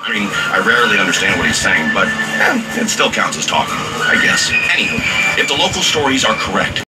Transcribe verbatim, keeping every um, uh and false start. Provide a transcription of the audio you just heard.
I mean, I rarely understand what he's saying, but eh, it still counts as talking, I guess. Anywho, if the local stories are correct,